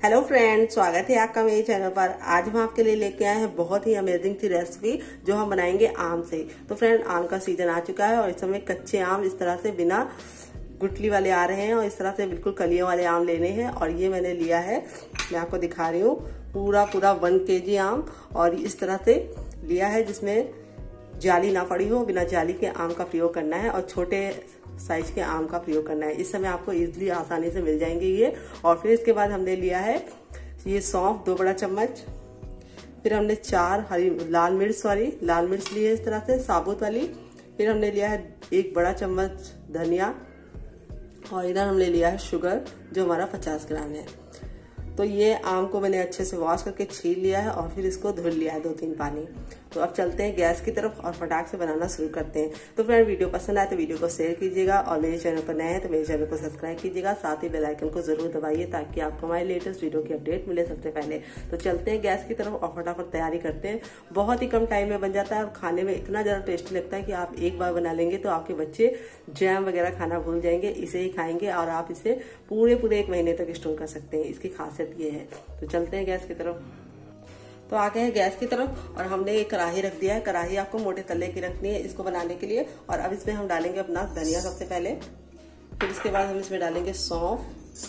Hello friend, स्वागत है आपका मेरे चैनल पर। आज हम आपके लिए लेके आए हैं बहुत ही अमेजिंग सी रेसिपी जो हम बनाएंगे आम से। तो फ्रेंड, आम का सीजन आ चुका है और इस समय कच्चे आम इस तरह से बिना गुठली वाले आ रहे हैं और इस तरह से बिल्कुल कलियों वाले आम लेने हैं। और ये मैंने लिया है, मैं आपको दिखा रही हूँ, पूरा 1 kg आम। और इस तरह से लिया है जिसमें जाली ना पड़ी हो, बिना जाली के आम का प्रयोग करना है और छोटे साइज के आम का प्रयोग करना है। इस समय आपको इजीली आसानी से मिल जाएंगे ये। और फिर इसके बाद हमने लिया है ये सौंफ 2 बड़ा चम्मच। फिर हमने 4 लाल मिर्च ली है इस तरह से साबुत वाली। फिर हमने लिया है 1 बड़ा चम्मच धनिया। और इधर हमने लिया है शुगर जो हमारा 50 ग्राम है। तो ये आम को मैंने अच्छे से वॉश करके छील लिया है और फिर इसको धुल लिया है 2-3 पानी। तो अब चलते हैं गैस की तरफ और फटाक से बनाना शुरू करते हैं। तो फ्रेंड, वीडियो पसंद आए तो वीडियो को शेयर कीजिएगा और मेरे चैनल पर नए हैं तो मेरे चैनल को सब्सक्राइब कीजिएगा। साथ ही बेल आइकन को जरूर दबाइए ताकि आपको हमारे लेटेस्ट वीडियो की अपडेट मिले सबसे पहले। तो चलते हैं गैस की तरफ और फटाफट तैयारी करते हैं। बहुत ही कम टाइम में बन जाता है और खाने में इतना ज्यादा टेस्टी लगता है कि आप एक बार बना लेंगे तो आपके बच्चे जैम वगैरह खाना भूल जाएंगे, इसे ही खाएंगे और आप इसे पूरे 1 महीने तक स्टोर कर सकते हैं। इसकी खासियत ये है। तो चलते हैं गैस की तरफ। तो आ गए हैं गैस की तरफ और हमने एक कढ़ाई रख दिया है। कढ़ाई आपको मोटे तले की रखनी है इसको बनाने के लिए। और अब इसमें हम डालेंगे अपना धनिया सबसे पहले। फिर इसके बाद हम इसमें डालेंगे सौंफ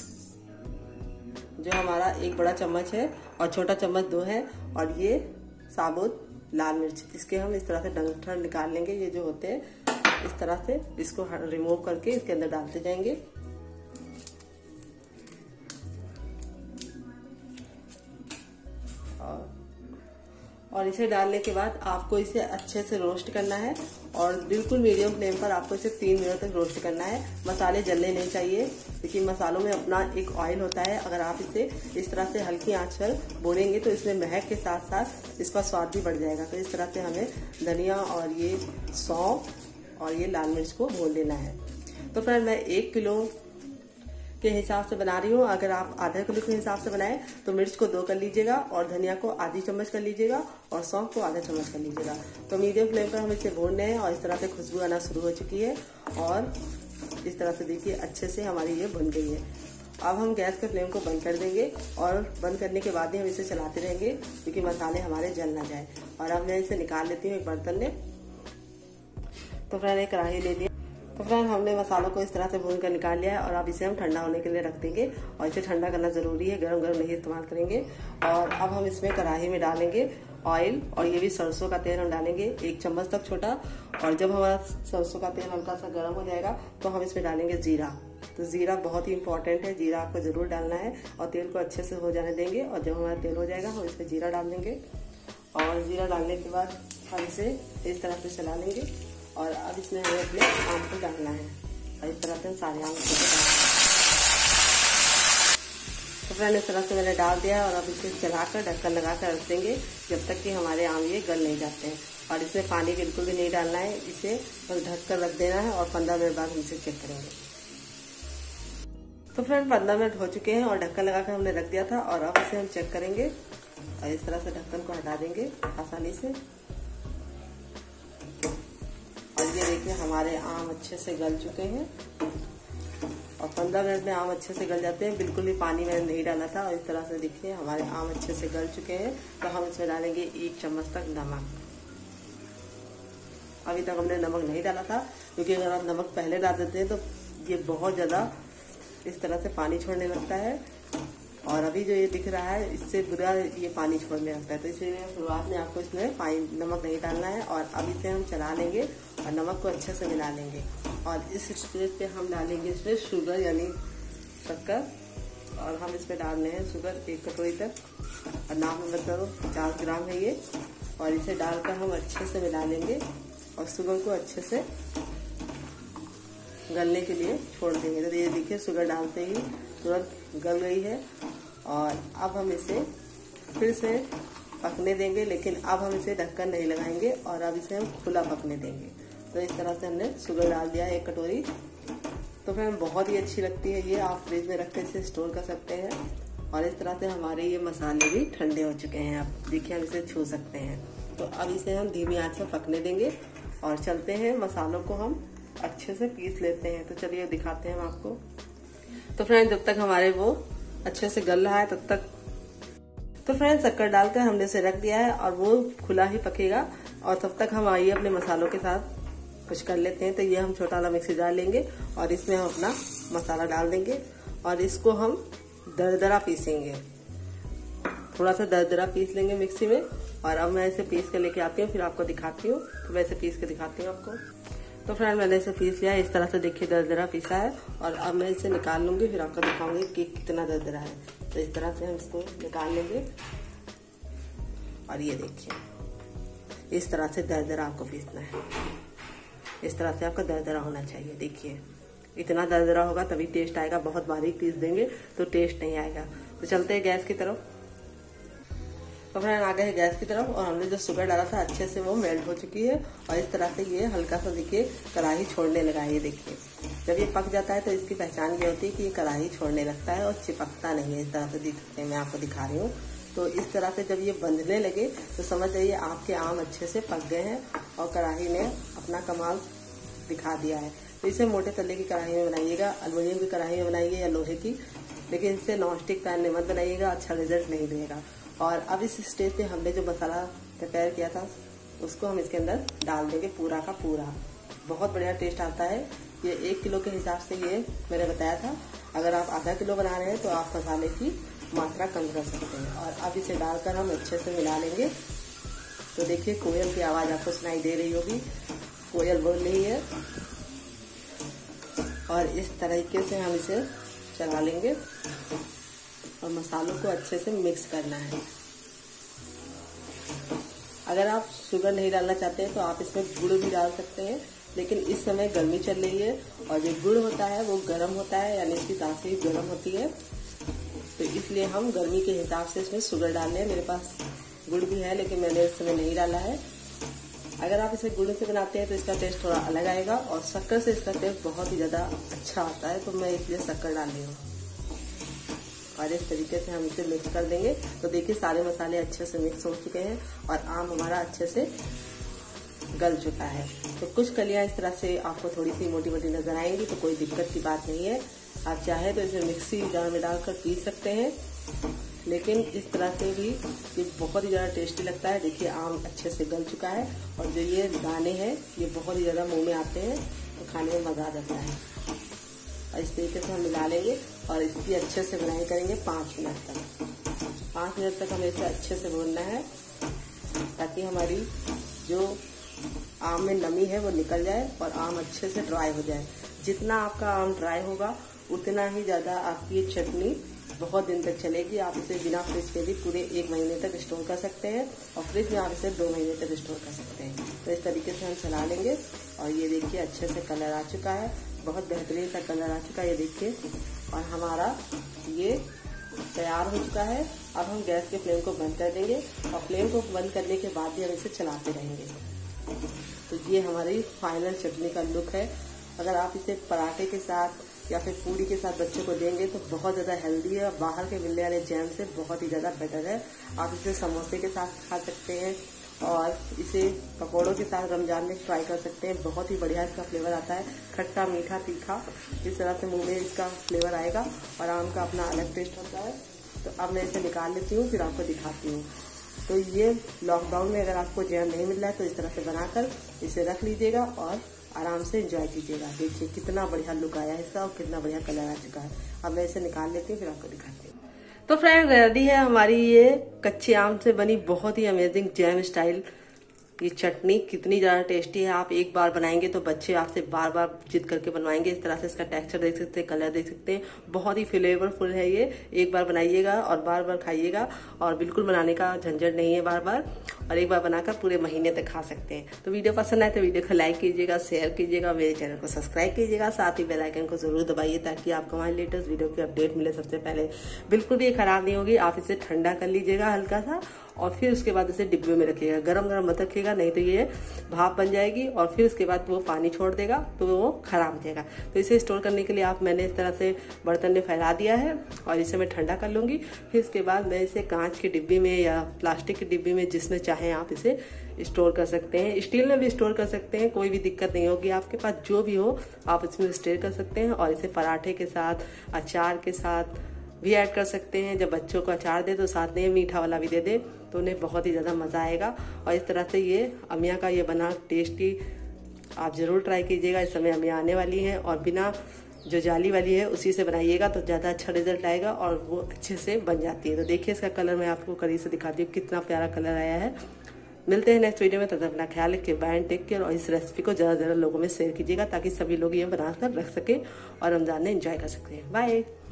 जो हमारा 1 बड़ा चम्मच है और छोटा चम्मच 2 है। और ये साबुत लाल मिर्च, इसके हम इस तरह से डंठल निकाल लेंगे। ये जो होते हैं इस तरह से इसको रिमूव करके इसके अंदर डालते जाएंगे। और इसे डालने के बाद आपको इसे अच्छे से रोस्ट करना है और बिल्कुल मीडियम फ्लेम पर आपको इसे 3 मिनट तक रोस्ट करना है। मसाले जलने नहीं चाहिए क्योंकि मसालों में अपना एक ऑयल होता है। अगर आप इसे इस तरह से हल्की आंच पर भूनेंगे तो इसमें महक के साथ साथ इसका स्वाद भी बढ़ जाएगा। तो इस तरह से हमें धनिया और ये सौंफ और ये लाल मिर्च को भून लेना है। तो फ्रेंड, मैं 1 किलो के हिसाब से बना रही हूँ। अगर आप आधा किलो के हिसाब से बनाएं तो मिर्च को 2 कर लीजिएगा और धनिया को आधी चम्मच कर लीजिएगा और सौंफ को आधा चम्मच कर लीजिएगा। तो मीडियम फ्लेम पर हम इसे भून रहे हैं और इस तरह से खुशबू आना शुरू हो चुकी है। और इस तरह से देखिए अच्छे से हमारी ये भुन गई है। अब हम गैस के फ्लेम को बंद कर देंगे और बंद करने के बाद ही हम इसे चलाते रहेंगे क्योंकि मसाले हमारे जल ना जाए। और अब मैं इसे निकाल लेती हूँ एक बर्तन में। तो फ्रेंड, एक कढ़ाई ले लिया। तो फ्रेंड, हमने मसालों को इस तरह से भून कर निकाल लिया है और अब इसे हम ठंडा होने के लिए रख देंगे। और इसे ठंडा करना जरूरी है, गरम गरम नहीं इस्तेमाल करेंगे। और अब हम इसमें कढ़ाई में डालेंगे ऑयल और ये भी सरसों का तेल हम डालेंगे 1 चम्मच तक छोटा। और जब हमारा सरसों का तेल हल्का सा गर्म हो जाएगा तो हम इसमें डालेंगे जीरा। तो जीरा बहुत ही इंपॉर्टेंट है, जीरा आपको जरूर डालना है। और तेल को अच्छे से हो जाने देंगे और जब हमारा तेल हो जाएगा हम इसमें जीरा डाल देंगे। और जीरा डालने के बाद हम इसे इस तरह से चला लेंगे। और अब इसमें हमें अपने आम को डालना है और इस तरह से सारे आम को डालना है। तो फ्रेंड, इस तरह से मैंने डाल दिया और अब इसे चलाकर ढक्कन लगाकर रख देंगे जब तक कि हमारे आम ये गल नहीं जाते हैं। और इसमें पानी बिल्कुल भी नहीं डालना है, इसे बस ढक कर रख देना है और 15 मिनट बाद हम इसे चेक करेंगे। तो फ्रेंड, 15 मिनट हो चुके हैं और ढक्कन लगाकर हमने रख दिया था। और अब इसे हम चेक करेंगे और इस तरह से ढक्कन को हटा देंगे आसानी से। और ये देखिए हमारे आम अच्छे से गल चुके हैं और 15 मिनट में आम अच्छे से गल जाते हैं। बिल्कुल भी पानी मैंने नहीं डाला था। और इस तरह से देखिए हमारे आम अच्छे से गल चुके हैं। तो हम इसमें डालेंगे 1 चम्मच तक नमक। अभी तक हमने नमक नहीं डाला था क्योंकि अगर आप नमक पहले डाल देते हैं तो ये बहुत ज्यादा इस तरह से पानी छोड़ने लगता है। और अभी जो ये दिख रहा है इससे बुरा ये पानी छोड़ने लगता है। तो इसलिए शुरुआत में आपको इसमें नमक नहीं डालना है। और अब इसे हम चला लेंगे और नमक को अच्छे से मिला लेंगे। और इस स्टेज पे हम डालेंगे इसमें शुगर यानी शक्कर। और हम इसमें डाल रहे हैं शुगर 1 कटोरी तक। और नाप में बता दो 50 ग्राम है ये। और इसे डालकर हम अच्छे से मिला लेंगे और शुगर को अच्छे से गलने के लिए छोड़ देंगे। तो ये देखिए शुगर डालते ही तुरंत गल गई है। और अब हम इसे फिर से पकने देंगे, लेकिन अब हम इसे ढक्कन नहीं लगाएंगे और अब इसे हम खुला पकने देंगे। तो इस तरह से हमने शुगर डाल दिया है 1 कटोरी। तो फ्रेंड, बहुत ही अच्छी लगती है ये, आप फ्रिज में रख कर इसे स्टोर कर सकते हैं। और इस तरह से हमारे ये मसाले भी ठंडे हो चुके हैं। आप देखिए हम इसे छू सकते हैं। तो अब इसे हम धीमी आंच पर पकने देंगे और चलते हैं मसालों को हम अच्छे से पीस लेते हैं। तो चलिए दिखाते हैं हम आपको। तो फ्रेंड, जब तक हमारे वो अच्छे से गल रहा है तब तक। तो फ्रेंड्स शक्कर डालकर हमने इसे रख दिया है और वो खुला ही पकेगा, और तब तक हम आइए अपने मसालों के साथ कुछ कर लेते हैं। तो ये हम छोटा वाला मिक्सी जार लेंगे और इसमें हम अपना मसाला डाल देंगे और इसको हम दरदरा पीसेंगे। थोड़ा सा दरदरा पीस लेंगे मिक्सी में। और अब मैं इसे पीस के लेके आती हूँ, फिर आपको दिखाती हूँ। तो वैसे पीस के दिखाती हूँ आपको। तो फ्रेंड मैंने इसे पीस लिया है, इस तरह से देखिए दरदरा पीसा है। और अब मैं इसे निकाल लूंगी, फिर आपको दिखाऊंगी कि कितना दरदरा है। तो इस तरह से हम इसको निकाल लेंगे और ये देखिए इस तरह से दरदरा आपको पीसना है। इस तरह से आपका दरदरा होना चाहिए। देखिए इतना दरदरा होगा तभी टेस्ट आएगा, बहुत बारीक पीस देंगे तो टेस्ट नहीं आएगा। तो चलते हैं गैस की तरफ। तो फ्रेंड आ गए हैं गैस की तरफ और हमने जो शुगर डाला था अच्छे से वो मेल्ट हो चुकी है। और इस तरह से ये हल्का सा देखिए कढ़ाई छोड़ने लगा है। ये देखिए जब ये पक जाता है तो इसकी पहचान ये होती है कि ये कढ़ाई छोड़ने लगता है और चिपकता नहीं है। इस तरह से दिखते हैं, मैं आपको दिखा रही हूँ। तो इस तरह से जब ये बंधने लगे तो समझ जाइए आपके आम अच्छे से पक गए हैं और कढ़ाई ने अपना कमाल दिखा दिया है। तो इसे मोटे तले की कढ़ाई में बनाइएगा, एल्युमिनियम की कढ़ाई में बनाइए या लोहे की, लेकिन इससे नॉनस्टिक पैन में मत बनाइएगा, अच्छा रिजल्ट नहीं देगा। और अब इस स्टेज पे हमने जो मसाला प्रिपेयर किया था उसको हम इसके अंदर डाल देंगे पूरा का पूरा। बहुत बढ़िया टेस्ट आता है। ये 1 किलो के हिसाब से ये मैंने बताया था। अगर आप आधा किलो बना रहे हैं तो आप मसाले की मात्रा कम कर सकते हैं। और अब इसे डालकर हम अच्छे से मिला लेंगे। तो देखिए कोयल की आवाज़ आपको सुनाई दे रही होगी, कोयल बोल रही है। और इस तरीके से हम इसे चला लेंगे और मसालों को अच्छे से मिक्स करना है। अगर आप शुगर नहीं डालना चाहते हैं तो आप इसमें गुड़ भी डाल सकते हैं, लेकिन इस समय गर्मी चल रही है और जो गुड़ होता है वो गर्म होता है, यानी इसकी तासीर गर्म होती है। तो इसलिए हम गर्मी के हिसाब से इसमें शुगर डाल रहे हैं। मेरे पास गुड़ भी है लेकिन मैंने इस समय नहीं डाला है। अगर आप इसे गुड़ से बनाते हैं तो इसका टेस्ट थोड़ा अलग आएगा और शक्कर से इसका टेस्ट बहुत ही ज़्यादा अच्छा आता है। तो मैं इसलिए शक्कर डाल रही हूँ। और इस तरीके से हम इसे मिक्स कर देंगे। तो देखिए सारे मसाले अच्छे से मिक्स हो चुके हैं और आम हमारा अच्छे से गल चुका है। तो कुछ कलियां इस तरह से आपको थोड़ी सी मोटी मोटी नजर आएंगी तो कोई दिक्कत की बात नहीं है। आप चाहे तो इसे मिक्सी जार में डालकर पीस सकते हैं, लेकिन इस तरह से भी ये बहुत ही ज़्यादा टेस्टी लगता है। देखिए आम अच्छे से गल चुका है और जो ये दाने हैं ये बहुत ही ज़्यादा मुंह में आते हैं, तो खाने में मज़ा आ जाता है। और इस तरीके से हम मिला लेंगे और इसकी अच्छे से बुनाई करेंगे 5 मिनट तक। 5 मिनट तक हमें इसे अच्छे से भूनना है ताकि हमारी जो आम में नमी है वो निकल जाए और आम अच्छे से ड्राई हो जाए। जितना आपका आम ड्राई होगा उतना ही ज़्यादा आपकी ये चटनी बहुत दिन तक चलेगी। आप इसे बिना फ्रिज के भी पूरे 1 महीने तक स्टोर कर सकते हैं और फ्रिज में आप इसे 2 महीने तक स्टोर कर सकते हैं। तो इस तरीके से हम चला लेंगे और ये देखिए अच्छे से कलर आ चुका है, बहुत बेहतरीन सा कलर आ चुका है ये देखिए। और हमारा ये तैयार हो चुका है। अब हम गैस के फ्लेम को बंद कर देंगे और फ्लेम को बंद करने के बाद भी हम इसे चलाते रहेंगे। तो ये हमारी फाइनल चटनी का लुक है। अगर आप इसे पराठे के साथ या फिर पूरी के साथ बच्चे को देंगे तो बहुत ज़्यादा हेल्दी है और बाहर के मिलने वाले जैम से बहुत ही ज़्यादा बेटर है। आप इसे समोसे के साथ खा सकते हैं और इसे पकौड़ों के साथ रमजान में ट्राई कर सकते हैं। बहुत ही बढ़िया इसका फ्लेवर आता है, खट्टा मीठा तीखा, इस तरह से मुंह में इसका फ्लेवर आएगा और आम का अपना अलग टेस्ट होता है। तो अब मैं इसे निकाल लेती हूँ, फिर आपको दिखाती हूँ। तो ये लॉकडाउन में अगर आपको जैम नहीं मिल रहा है तो इस तरह से बनाकर इसे रख लीजिएगा और आराम से एंजॉय कीजिएगा। देखिए कितना बढ़िया लुक आया है इसका और कितना बढ़िया कलर आ चुका है। अब मैं इसे निकाल लेती हूँ, फिर आपको दिखाती हूँ। तो फ्रेंड रेडी है हमारी ये कच्चे आम से बनी बहुत ही अमेजिंग जैम स्टाइल ये चटनी। कितनी ज़्यादा टेस्टी है। आप एक बार बनाएंगे तो बच्चे आपसे बार बार जिद करके बनवाएंगे। इस तरह से इसका टेक्सचर देख सकते हैं, कलर देख सकते हैं, बहुत ही फ्लेवरफुल है ये। एक बार बनाइएगा और बार बार खाइएगा और बिल्कुल बनाने का झंझट नहीं है बार बार, और एक बार बनाकर पूरे महीने तक खा सकते हैं। तो वीडियो पसंद आए तो वीडियो को लाइक कीजिएगा, शेयर कीजिएगा, मेरे चैनल को सब्सक्राइब कीजिएगा, साथ ही बेल आइकन को जरूर दबाइए ताकि आपको हमारी लेटेस्ट वीडियो की अपडेट मिले सबसे पहले। बिल्कुल भी ये खराब नहीं होगी। आप इसे ठंडा कर लीजिएगा हल्का सा और फिर उसके बाद इसे डिब्बे में रखिएगा। गरम गरम मत रखिएगा, नहीं तो ये भाप बन जाएगी और फिर उसके बाद वो पानी छोड़ देगा तो वो खराब हो जाएगा। तो इसे स्टोर करने के लिए आप मैंने इस तरह से बर्तन में फैला दिया है और इसे मैं ठंडा कर लूँगी। फिर उसके बाद मैं इसे कांच के डिब्बे में या प्लास्टिक के डिब्बे में जिसमें चाहें आप इसे स्टोर कर सकते हैं। स्टील में भी स्टोर कर सकते हैं, कोई भी दिक्कत नहीं होगी। आपके पास जो भी हो आप इसमें स्टोर कर सकते हैं और इसे पराठे के साथ, अचार के साथ, भी ऐड कर सकते हैं। जब बच्चों को अचार दे तो साथ में मीठा वाला भी दे दे तो उन्हें बहुत ही ज़्यादा मज़ा आएगा। और इस तरह से ये अमिया का ये बना टेस्टी आप ज़रूर ट्राई कीजिएगा। इस समय अमिया आने वाली हैं और बिना जो जाली वाली है उसी से बनाइएगा तो ज़्यादा अच्छा रिजल्ट आएगा और वो अच्छे से बन जाती है। तो देखिए इसका कलर मैं आपको करीब से दिखाती हूँ कितना प्यारा कलर आया है। मिलते हैं नेक्स्ट वीडियो में, तब तक अपना ख्याल रखिए, बाय एंड टेक केयर। और इस रेसिपी को ज़्यादा से ज़्यादा लोगों में शेयर कीजिएगा ताकि सभी लोग ये बना कर रख सके और रमज़ान में एंजॉय कर सकते हैं। बाय।